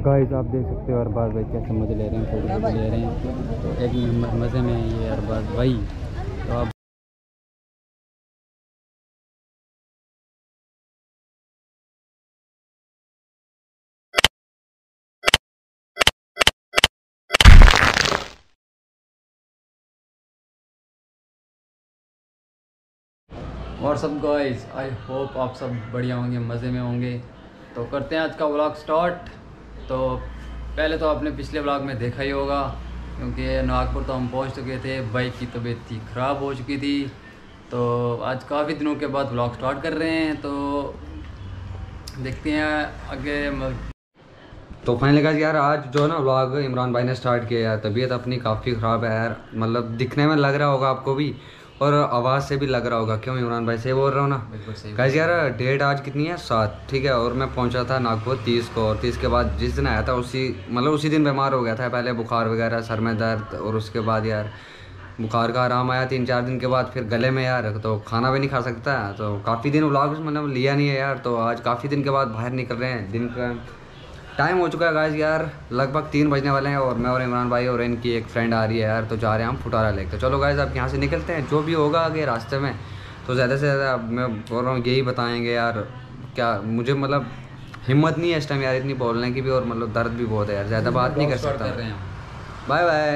Guys आप देख सकते हो अरबाज भाई कैसे मज़े ले रहे हैं, फोटो ले रहे हैं। तो एक नंबर मज़े में है ये अरबाज भाई। तो आप और सब गाइस आई होप आप सब बढ़िया होंगे, मज़े में होंगे। तो करते हैं आज का व्लॉग स्टार्ट। तो पहले तो आपने पिछले व्लॉग में देखा ही होगा, क्योंकि नागपुर तो हम पहुंच चुके थे। बाइक की तबीयत थी ख़राब हो चुकी थी। तो आज काफ़ी दिनों के बाद व्लॉग स्टार्ट कर रहे हैं, तो देखते हैं आगे। तो फाइनली गाइस यार आज जो ना व्लॉग इमरान भाई ने स्टार्ट किया यार, तबीयत अपनी काफ़ी ख़राब है यार। मतलब दिखने में लग रहा होगा आपको भी और आवाज़ से भी लग रहा होगा। क्यों इमरान भाई से बोल रहा हूँ ना। बिल्कुल सही गाइस यार डेट आज कितनी है 7, ठीक है। और मैं पहुंचा था नागपुर 30 को, और 30 के बाद जिस दिन आया था उसी दिन बीमार हो गया था। पहले बुखार वगैरह, सर में दर्द, और उसके बाद यार बुखार का आराम आया 3-4 दिन के बाद। फिर गले में यार तो खाना भी नहीं खा सकता, तो काफ़ी दिन व्लॉग्स मतलब लिया नहीं है यार। तो आज काफ़ी दिन के बाद बाहर निकल रहे हैं। दिन का टाइम हो चुका है गाइस यार, लगभग 3 बजने वाले हैं। और मैं और इमरान भाई और इनकी एक फ्रेंड आ रही है यार, तो जा रहे हैं हम फुटारा लेक। तो चलो गाइस अब यहाँ से निकलते हैं, जो भी होगा आगे रास्ते में। तो ज़्यादा से ज़्यादा मैं बोल रहा हूँ यही बताएंगे यार। क्या मुझे मतलब हिम्मत नहीं है इस टाइम यार इतनी बोलने की भी, और मतलब दर्द भी बहुत है यार, ज़्यादा बात नहीं कर सकता। Bye bye.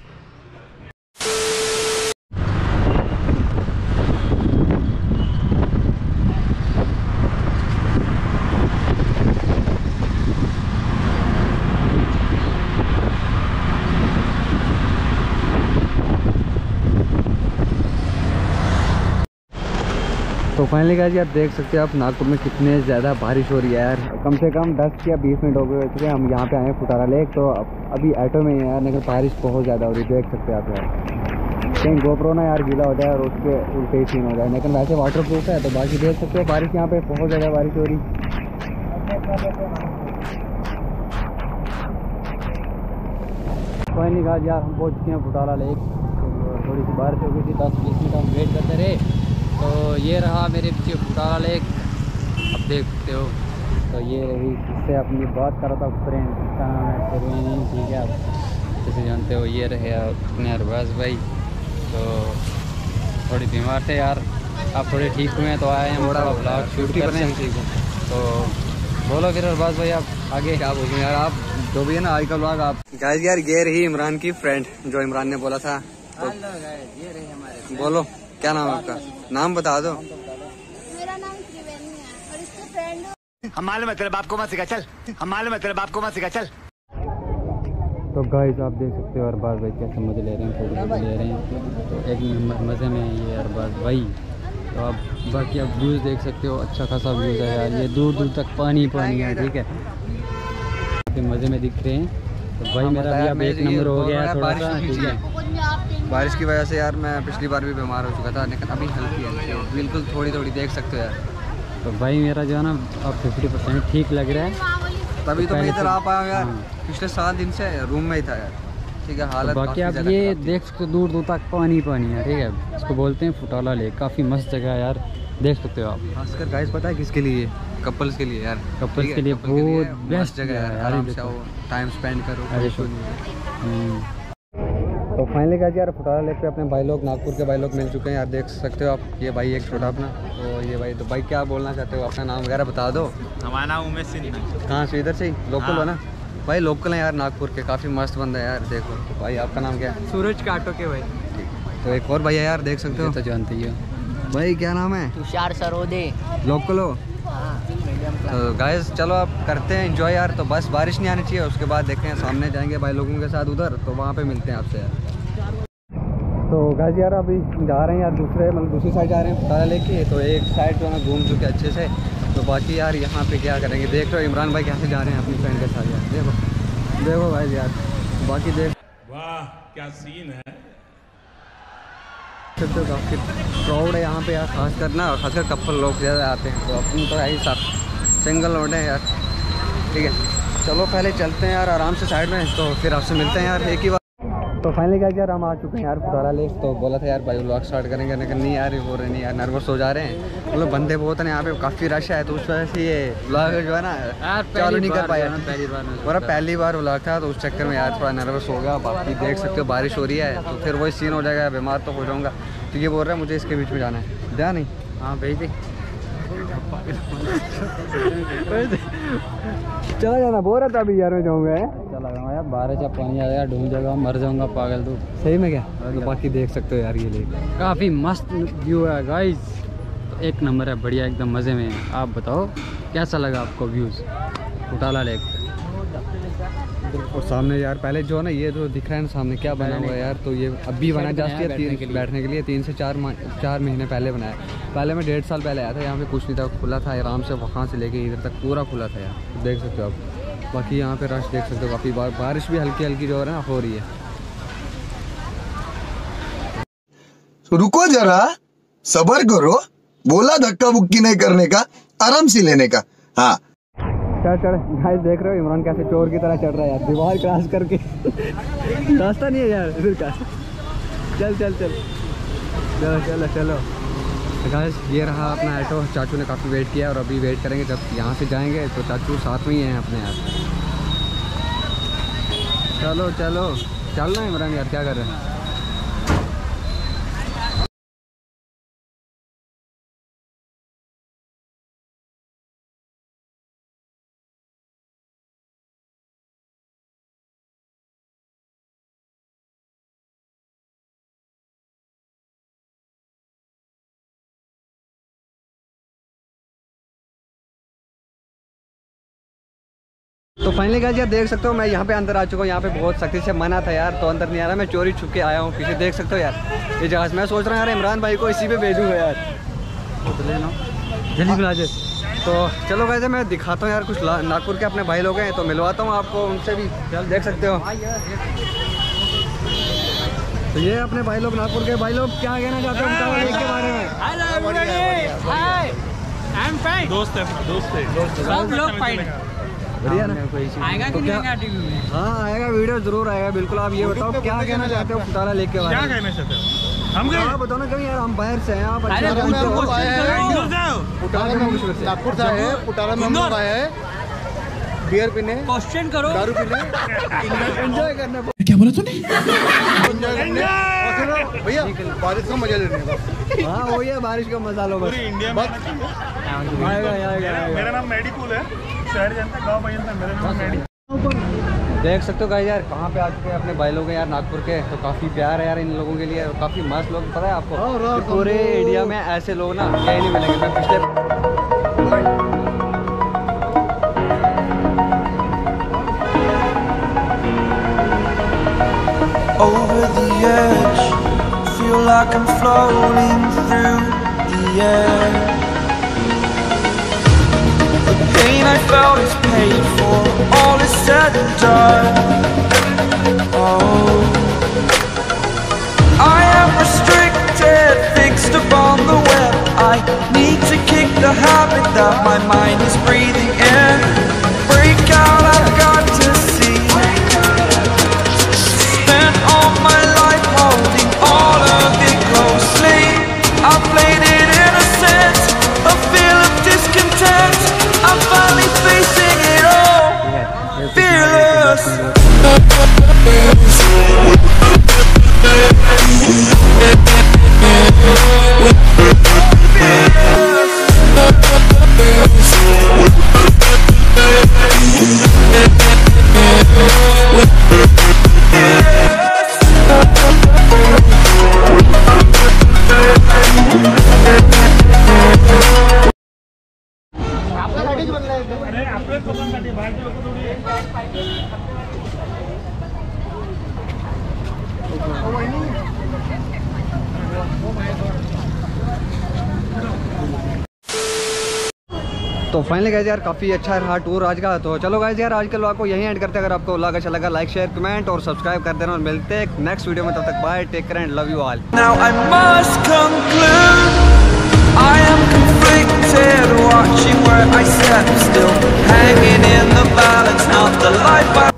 तो फाइनली गाइस यार देख सकते हो आप नागपुर में कितने ज़्यादा बारिश हो रही है यार। कम से कम 10 या 20 मिनट हो गए चुके हैं हम यहाँ पे आए हैं फुटारा लेक। तो अभी ऑटो में यार, लेकिन बारिश बहुत ज़्यादा हो रही है, देख सकते हैं आप यार। कहीं गोप्रो ना यार गीला हो जाए और उसके उल्टे ही सीन हो जाए, लेकिन वैसे वाटर प्रूफ है। तो बाकी देख सकते हो बारिश यहाँ पे बहुत ज़्यादा बारिश हो रही। फाइनली गाइस यार हम पहुँच चुके हैं फुटारा लेक। तो थोड़ी सी बारिश हो गई थी, 10-20 मिनट हम वेट करते रहे। तो ये रहा मेरे पीछे फुटारा लेक, अब देखते हो। तो ये रही, इससे अपनी बात कर रहा था फ्रेंड, इसका नाम है सरवीन, ठीक है आप जैसे जानते हो। ये रहे अपने अरबाज भाई, तो थोड़ी बीमार थे यार, आप थोड़े ठीक हुए हैं तो आए हैं थोड़ा ब्लॉग शूट करते हैं। तो बोलो फिर अरबाज भाई आप आगे क्या बोलूँ यार। आप जो भी है ना आज का ब्लॉग आप गाइस यार, ये रही इमरान की फ्रेंड जो इमरान ने बोला था। तो ये रही हमारे, बोलो क्या नाम है आपका, नाम बता दो। मेरा नाम त्रिवेणी है और इसके फ्रेंड। हम मालूम है तेरे बाप को मत सिखा चल, हम मालूम है तेरे बाप को मत सिखा चल। तो गाइस आप देख सकते हो अरबाज भाई कैसे मज़े ले रहे हैं, फोटो ले रहे हैं। तो एक नंबर मज़े में है ये अरबाज भाई। तो आप बाकी आप व्यूज़ देख सकते हो, अच्छा खासा व्यूज़ है यार। ये दूर दूर तक पानी पानी है, ठीक है, मज़े में दिख रहे हैं। तो भाई मेरा भी अब 1 नंबर हो गया है थोड़ा सा, ठीक है। बारिश की वजह से यार मैं पिछली बार भी बीमार हो चुका था, लेकिन अभी हल्की है, बिल्कुल थोड़ी थोड़ी देख सकते हो यार। तो भाई मेरा जो है ना अब 50% ठीक लग रहा है। तभी तो मैं इधर आ पाया यार, पिछले 7 दिन से रूम में ही था यार, ठीक है। हालत बाकी आप ये देख सकते हो दूर दूर तक पानी पानी है, ठीक है। इसको बोलते हैं फुटारा लेक, काफ़ी मस्त जगह है यार, देख सकते हो आप। खासकर गाइस पता है किसके लिए, कपल्स के लिए यार, कपल्स के लिए बहुत बेस्ट जगह है, आराम से आओ, टाइम स्पेंड करो। तो फाइनली गाइस यार फुटारा लेक पे अपने भाई लोग, नागपुर के भाई लोग मिल चुके हैं यार, देख सकते हो आप। ये भाई एक छोटा अपना, तो ये भाई, तो भाई क्या बोलना चाहते हो, अपना नाम वगैरह बता दो। हमारा नाम उमेश सिंह है। कहाँ से, इधर से ही लोकल हो ना भाई? लोकल है यार नागपुर के, काफ़ी मस्त बंदा है यार। देखो तो भाई आपका नाम क्या है? सूरज काटो के भाई। ठीक, तो एक और भाई है यार, देख सकते हो, तो जानते ही हो भाई, क्या नाम है? तुषार सरोदे। लोकल हो? तो गाइस चलो आप करते हैं एंजॉय यार। तो बस बारिश नहीं आनी चाहिए, उसके बाद देखें सामने जाएंगे भाई लोगों के साथ उधर, तो वहाँ पे मिलते हैं आपसे यार। तो गाइस यार अभी जा रहे हैं यार दूसरी साइड जा रहे हैं फुटारा लेक की। तो एक साइड जो है घूम चुके अच्छे से, तो बाकी यार यहाँ पे क्या करेंगे, देख रहे हो इमरान भाई कैसे जा रहे हैं अपनी फ्रेंड के साथ यार। देखो देखो भाई यार, बाकी देख, वाह क्या सीन है। तो काफ़ी क्राउड है यहाँ पे यार, खासकर ना, और खासकर कपल लोग ज़्यादा आते हैं। तो अपनी तो यही सब सिंगल लोड है यार, ठीक है। चलो पहले चलते हैं यार आराम से साइड में, तो फिर आपसे मिलते हैं यार एक ही बार। तो फाइनली क्या यार हम आ चुके हैं यार फुटाला लेक। तो बोला था यार भाई व्लॉग स्टार्ट करेंगे, लेकिन नहीं यार हो रहे नहीं यार, नर्वस हो जा रहे हैं। मतलब बंदे बहुत हैं यहाँ पे, काफ़ी रश है, तो उस वजह से ये व्लॉग जो है ना चालू नहीं कर पाया। पहली बार व्लॉग था, तो उस चक्कर में यार थोड़ा नर्वस हो गया। बाकी देख सकते हो बारिश हो रही है, तो फिर वही सीन हो जाएगा, बीमार तो हो जाऊँगा। तो ये बोल रहा है मुझे इसके बीच में जाना है, जा नहीं? हाँ भेज दे, चला जाना। बोल रहा था अभी यार मैं जाऊँगा, चला जाऊँगा यार, बारिश जब पानी आएगा डूब जाएगा, मर जाऊँगा पागल तू। सही में क्या? तो बाकी देख सकते हो यार ये लेक काफ़ी मस्त व्यू है गाइस, एक नंबर है, बढ़िया एकदम मज़े में है। आप बताओ कैसा लगा आपको व्यूज़ फुटाला लेक? और सामने यार पहले जो है ना ये जो दिख रहा है ना सामने क्या बना हुआ है यार, तो ये अभी बना जस्ट बैठने के लिए 3 से 4 महीने पहले बनाया। पहले मैं 1.5 साल पहले आया था, यहाँ पे कुछ नहीं था, खुला था आराम से, वहाँ से लेके इधर तक पूरा खुला था यार, तो देख सकते हो आप। बाकी यहाँ पे रश देख सकते हो, काफ़ी बारिश भी हल्की हल्की जो है ना हो रही है। रुको जरा, सब्र करो, बोला धक्का बुक्की नहीं करने का, आराम से लेने का। हाँ चढ़ गाइस देख रहे हो इमरान कैसे चोर की तरह चढ़ रहा है यार, दीवार क्रॉस करके। रास्ता नहीं है यार इधर का। चल चल चल चलो चलो चलो गाइस, ये रहा अपना ऑटो। चाचू ने काफ़ी वेट किया और अभी वेट करेंगे, जब यहाँ से जाएंगे तो चाचू साथ में ही हैं अपने यार। चलो चलो चल रहे हैं इमरान यार, क्या कर रहे हैं? तो फाइनली गाइस यार देख सकते हो मैं यहाँ पे अंदर आ चुका हूँ। यहाँ पे बहुत सख्ती से मना था यार, तो अंदर नहीं आ रहा, मैं चोरी छुप के आया हूँ पीछे। देख सकते हो यार ये जहाज, मैं सोच रहा हूँ यार इमरान भाई को इसी पे भेजूँगा यार, तो ले लो जल्दी बुला दे। तो चलो गाइस मैं दिखाता हूँ यार कुछ नागपुर के अपने भाई लोग हैं, तो मिलवाता हूँ आपको उनसे भी, देख सकते हो। तो ये अपने भाई लोग नागपुर के भाई लोग, क्या कहना चाहते हैं फुटाला लेक के बारे में? सब लोग फाइन बढ़िया ना? आएगा कि नहीं आएगा टीवी में? हाँ आएगा, वीडियो जरूर आएगा बिल्कुल। आप ये बताओ क्या कहना चाहते हो फुटाला लेक के बारे में? क्या कहना चाहते हो? हम हाँ बताओ ना, कभी यार हम बाहर से हैं, आप नागपुर से आए हैं, फुटाला में हम लोग आए हैं बियर पीने, क्वेश्चन करो, दारू पीने, एंजॉय करना। क्या बोला तूने? एंजॉय करने भैया, बारिश का मजा लेने का। हाँ वही है, बारिश का मजा लो बस। इंडिया में आएगा। मेरा नाम मेडिकुल है, शहर जानता है, गाँव जानता है, मेरा नाम मेडिकुल। देख सकते हो गाइस यार कहाँ पे आ चुके हैं अपने भाई लोग हैं यार नागपुर के, तो काफ़ी प्यार है यार इन लोगों के लिए, काफ़ी मस्त लोग। पता है आपको कि पूरे इंडिया में ऐसे लोग ना कहीं नहीं मिलेंगे। मैं पिछले over the edge, feel like I'm floating through the air. The pain I felt is paid for, all is said and done. Oh, I am restricted, fixed upon the web. I need to kick the habit that my mind is breathing in. Break out, I've got to see. Spent all my life holding all of it closely. I played it innocent, a feel of discontent. I'm finally facing it all, fearless. तो finally guys यार काफ़ी अच्छा रहा tour आज का। तो चलो guys यार आज के व्लॉग को यहीं एंड करते हैं। अगर आपको व्लॉग अच्छा लगा लाइक शेयर कमेंट और सब्सक्राइब कर देना, और मिलते हैं नेक्स्ट वीडियो में। तब तक bye, take care and love you all. Now I must conclude, I am conflicted, watching where I step still, hanging in the balance, not the life I